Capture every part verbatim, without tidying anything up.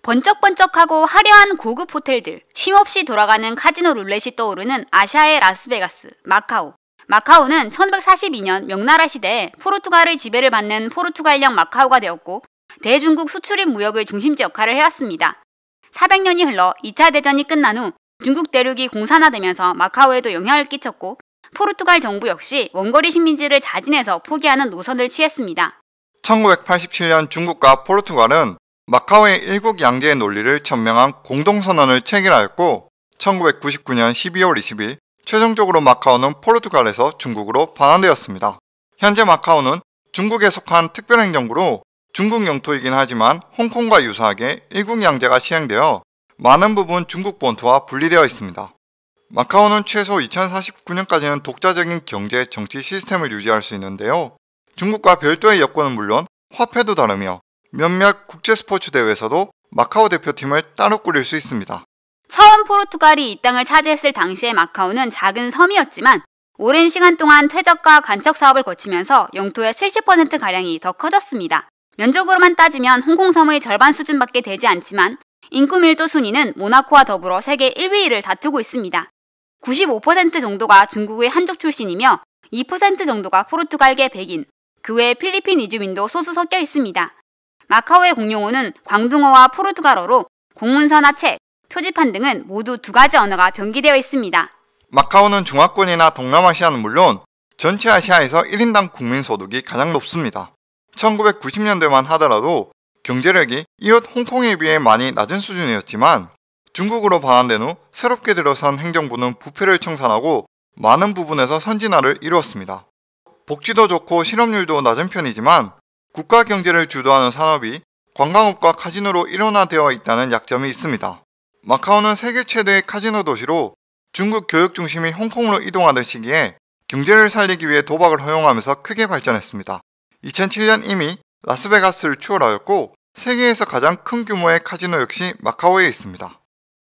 번쩍번쩍하고 화려한 고급 호텔들, 쉼없이 돌아가는 카지노 룰렛이 떠오르는 아시아의 라스베가스, 마카오. 마카오는 천오백사십이 년 명나라 시대에 포르투갈의 지배를 받는 포르투갈령 마카오가 되었고 대중국 수출입 무역의 중심지 역할을 해왔습니다. 사백 년이 흘러 이 차 대전이 끝난 후 중국 대륙이 공산화되면서 마카오에도 영향을 끼쳤고 포르투갈 정부 역시 원거리 식민지를 자진해서 포기하는 노선을 취했습니다. 천구백팔십칠 년 중국과 포르투갈은 마카오의 일국 양제의 논리를 천명한 공동선언을 체결하였고 천구백구십구 년 십이월 이십일 최종적으로 마카오는 포르투갈에서 중국으로 반환되었습니다. 현재 마카오는 중국에 속한 특별행정구로 중국 영토이긴 하지만 홍콩과 유사하게 일국 양제가 시행되어 많은 부분 중국 본토와 분리되어 있습니다. 마카오는 최소 이천사십구 년까지는 독자적인 경제, 정치 시스템을 유지할 수 있는데요. 중국과 별도의 여권은 물론 화폐도 다르며 몇몇 국제 스포츠 대회에서도 마카오 대표팀을 따로 꾸릴 수 있습니다. 처음 포르투갈이 이 땅을 차지했을 당시의 마카오는 작은 섬이었지만 오랜 시간 동안 퇴적과 간척 사업을 거치면서 영토의 칠십 퍼센트가량이 더 커졌습니다. 면적으로만 따지면 홍콩섬의 절반 수준밖에 되지 않지만 인구 밀도 순위는 모나코와 더불어 세계 일 위를 다투고 있습니다. 구십오 퍼센트 정도가 중국의 한족 출신이며 이 퍼센트 정도가 포르투갈계 백인, 그 외 필리핀 이주민도 소수 섞여 있습니다. 마카오의 공용어는 광둥어와 포르투갈어로 공문서나 책, 표지판 등은 모두 두 가지 언어가 병기되어 있습니다. 마카오는 중화권이나 동남아시아는 물론 전체 아시아에서 일 인당 국민소득이 가장 높습니다. 천구백구십 년대만 하더라도 경제력이 이웃 홍콩에 비해 많이 낮은 수준이었지만 중국으로 반환된 후 새롭게 들어선 행정부는 부패를 청산하고 많은 부분에서 선진화를 이루었습니다. 복지도 좋고 실업률도 낮은 편이지만 국가 경제를 주도하는 산업이 관광업과 카지노로 일원화되어 있다는 약점이 있습니다. 마카오는 세계 최대의 카지노 도시로 중국 교육 중심이 홍콩으로 이동하던 시기에 경제를 살리기 위해 도박을 허용하면서 크게 발전했습니다. 이천칠 년 이미 라스베가스를 추월하였고 세계에서 가장 큰 규모의 카지노 역시 마카오에 있습니다.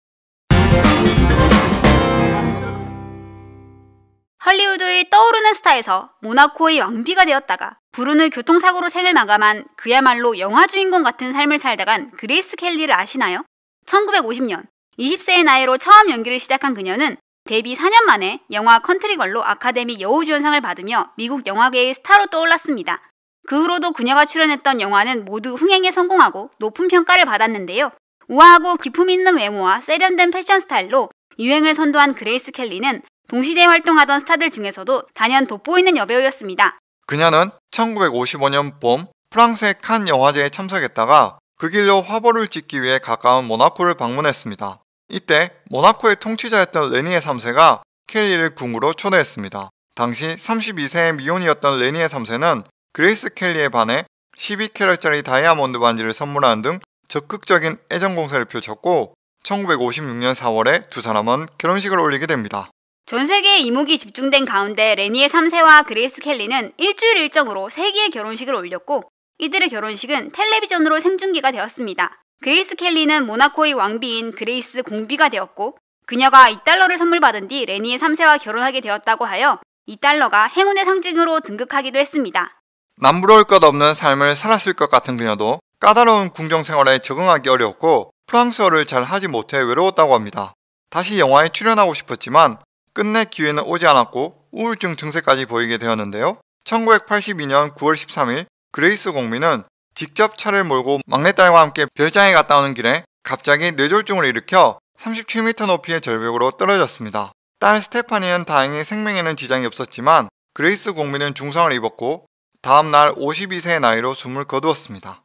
헐리우드의 떠오르는 스타에서 모나코의 왕비가 되었다가 불운의 교통사고로 생을 마감한 그야말로 영화 주인공 같은 삶을 살다간 그레이스 켈리를 아시나요? 천구백오십 년 이십 세의 나이로 처음 연기를 시작한 그녀는 데뷔 사 년 만에 영화 컨트리걸로 아카데미 여우주연상을 받으며 미국 영화계의 스타로 떠올랐습니다. 그 후로도 그녀가 출연했던 영화는 모두 흥행에 성공하고 높은 평가를 받았는데요. 우아하고 기품 있는 외모와 세련된 패션 스타일로 유행을 선도한 그레이스 켈리는 동시대에 활동하던 스타들 중에서도 단연 돋보이는 여배우였습니다. 그녀는 천구백오십오 년 봄 프랑스의 칸 영화제에 참석했다가 그 길로 화보를 찍기 위해 가까운 모나코를 방문했습니다. 이때 모나코의 통치자였던 레니에 삼 세가 켈리를 궁으로 초대했습니다. 당시 삼십이 세의 미혼이었던 레니에 삼 세는 그레이스 켈리에 반해 십이 캐럿짜리 다이아몬드 반지를 선물하는 등 적극적인 애정 공세를 펼쳤고 천구백오십육 년 사월에 두 사람은 결혼식을 올리게 됩니다. 전 세계의 이목이 집중된 가운데 레니에 삼 세와 그레이스 켈리는 일주일 일정으로 세 개의 결혼식을 올렸고 이들의 결혼식은 텔레비전으로 생중계가 되었습니다. 그레이스 켈리는 모나코의 왕비인 그레이스 공비가 되었고 그녀가 이 달러를 선물 받은 뒤 레니에 삼 세와 결혼하게 되었다고 하여 이 달러가 행운의 상징으로 등극하기도 했습니다. 남부러울 것 없는 삶을 살았을 것 같은 그녀도 까다로운 궁정 생활에 적응하기 어려웠고 프랑스어를 잘 하지 못해 외로웠다고 합니다. 다시 영화에 출연하고 싶었지만 끝내 기회는 오지 않았고 우울증 증세까지 보이게 되었는데요. 천구백팔십이 년 구월 십삼일 그레이스 공비는 직접 차를 몰고 막내딸과 함께 별장에 갔다 오는 길에 갑자기 뇌졸중을 일으켜 삼십칠 미터 높이의 절벽으로 떨어졌습니다. 딸 스테파니는 다행히 생명에는 지장이 없었지만 그레이스 공비는 중상을 입었고 다음날 오십이 세의 나이로 숨을 거두었습니다.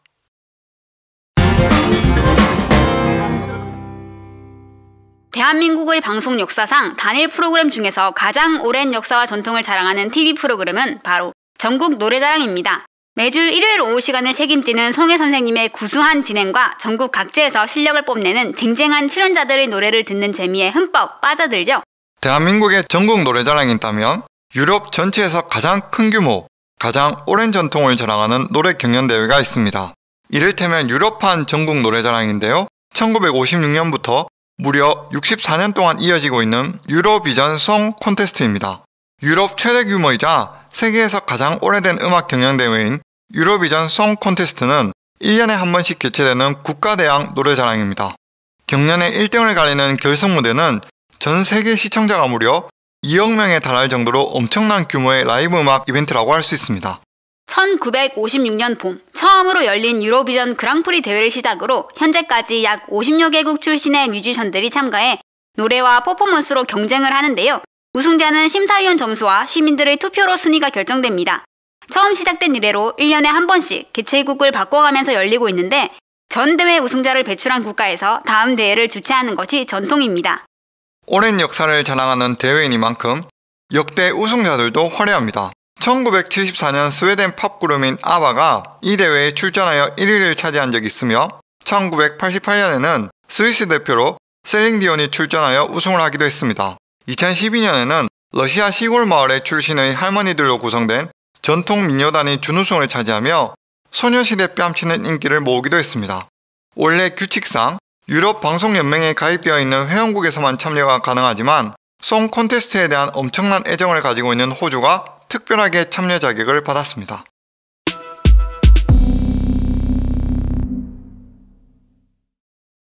대한민국의 방송 역사상 단일 프로그램 중에서 가장 오랜 역사와 전통을 자랑하는 티비 프로그램은 바로 전국 노래자랑입니다. 매주 일요일 오후 시간을 책임지는 송혜 선생님의 구수한 진행과 전국 각지에서 실력을 뽐내는 쟁쟁한 출연자들의 노래를 듣는 재미에 흠뻑 빠져들죠. 대한민국의 전국 노래자랑이라면 유럽 전체에서 가장 큰 규모, 가장 오랜 전통을 자랑하는 노래 경연대회가 있습니다. 이를테면 유럽판 전국 노래자랑인데요. 천구백오십육 년부터 무려 육십사 년 동안 이어지고 있는 유로비전 송 콘테스트입니다. 유럽 최대 규모이자 세계에서 가장 오래된 음악 경연대회인 유로비전 송 콘테스트는 일 년에 한 번씩 개최되는 국가대항 노래자랑입니다. 경년에 일 등을 가리는 결승 무대는 전 세계 시청자가 무려 이억 명에 달할 정도로 엄청난 규모의 라이브 음악 이벤트라고 할 수 있습니다. 천구백오십육 년 봄 처음으로 열린 유로비전 그랑프리 대회를 시작으로 현재까지 약 오십여 개국 출신의 뮤지션들이 참가해 노래와 퍼포먼스로 경쟁을 하는데요. 우승자는 심사위원 점수와 시민들의 투표로 순위가 결정됩니다. 처음 시작된 이래로 일 년에 한 번씩 개최국을 바꿔가면서 열리고 있는데 전 대회 우승자를 배출한 국가에서 다음 대회를 주최하는 것이 전통입니다. 오랜 역사를 자랑하는 대회이니만큼 역대 우승자들도 화려합니다. 천구백칠십사 년 스웨덴 팝 그룹인 아바가 이 대회에 출전하여 일 위를 차지한 적이 있으며 천구백팔십팔 년에는 스위스 대표로 셀링디온이 출전하여 우승을 하기도 했습니다. 이천십이 년에는 러시아 시골 마을의 출신의 할머니들로 구성된 전통 민요단이 준우승을 차지하며 소녀시대 뺨치는 인기를 모으기도 했습니다. 원래 규칙상 유럽 방송연맹에 가입되어 있는 회원국에서만 참여가 가능하지만 송 콘테스트에 대한 엄청난 애정을 가지고 있는 호주가 특별하게 참여 자격을 받았습니다.